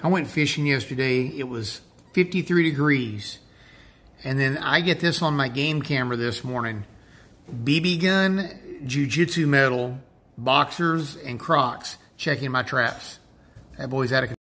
I went fishing yesterday. It was 53 degrees. And then I get this on my game camera this morning. BB gun, Jiu-Jitsu medal, boxers, and Crocs checking my traps. That boy's out of control.